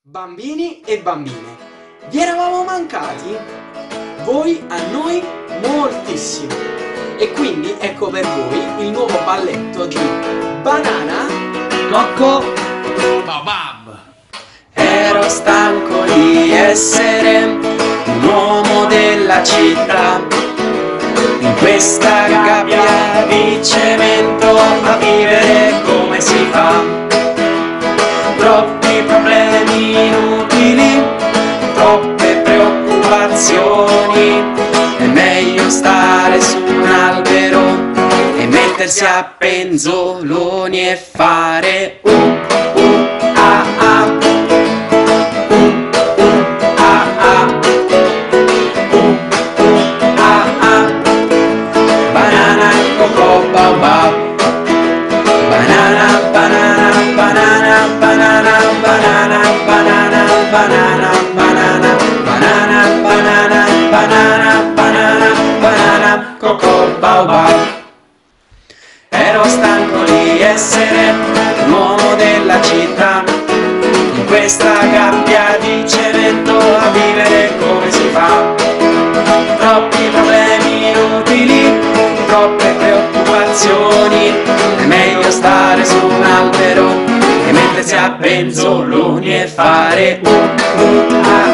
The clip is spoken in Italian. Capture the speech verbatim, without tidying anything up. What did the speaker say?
Bambini e bambine, vi eravamo mancati? Voi a noi moltissimo. E quindi ecco per voi il nuovo balletto di Banana, Cocco, Babab. Ero stanco di essere un uomo della città, in questa gabbia di cemento a vivere come si fa. Troppi problemi inutili, troppe preoccupazioni, è meglio stare su un albero e mettersi a penzoloni e fare uh, uh, ah, ah. Uh, uh, ah, ah. Uh, uh, ah, ah. Banana, coco, baobab. Banana, banana, banana, banana, banana, banana, banana, banana, banana, banana, banana, banana, banana, coco, baobab. Ero stanco di essere un uomo della città, in questa gabbia di cemento a vivere come si fa. Troppi problemi inutili, troppe preoccupazioni, è meglio stare su un albero e mettersi a penzoloni e fare uh, uh, ah,